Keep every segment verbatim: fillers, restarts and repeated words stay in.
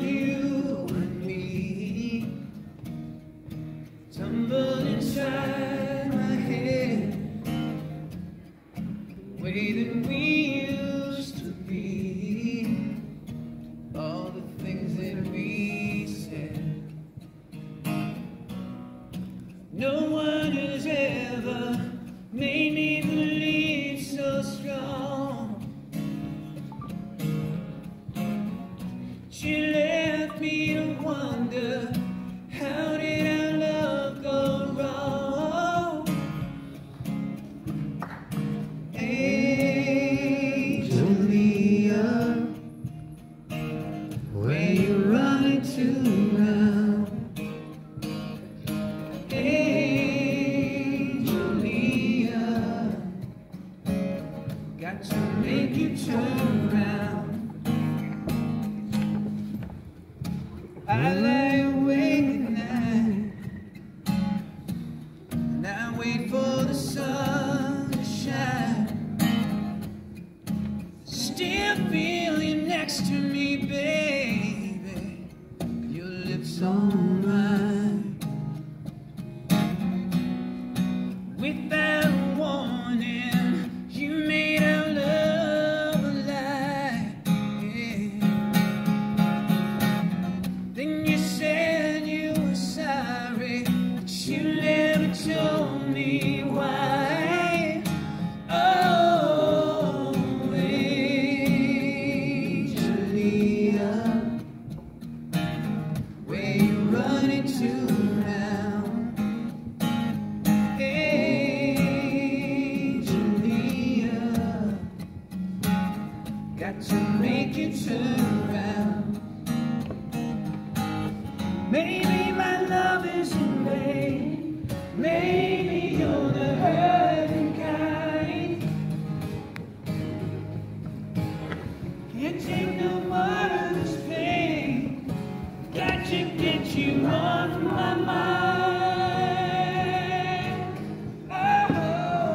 of you and me tumbled inside my head, the way that we used to be, all the things that we said. No one has ever made me believe so strong. She left me to wonder, how did our love go wrong? Angelia, where you running to now? Angelia, got to make you turn around. I lie awake at night and I wait for the sun to shine. Still feel you next to me, baby, your lips on mine. Without warning, you made our love a lie, yeah. Then you said you were sorry, but you never told me why. Oh, Angelia, where you running to now? Angelia, got to make you turn around. Maybe my love is in vain, maybe you're the hurting kind. Can't take no more of this pain, got to get you off my mind. Oh,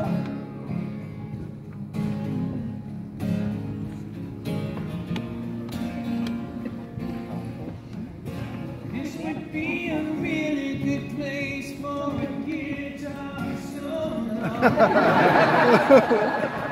this would be a really good place for a guitar solo.